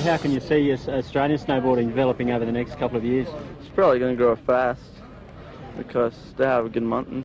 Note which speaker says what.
Speaker 1: how can you see Australian snowboarding developing over the next couple of years?
Speaker 2: It's probably going to grow fast because they have a good mountain.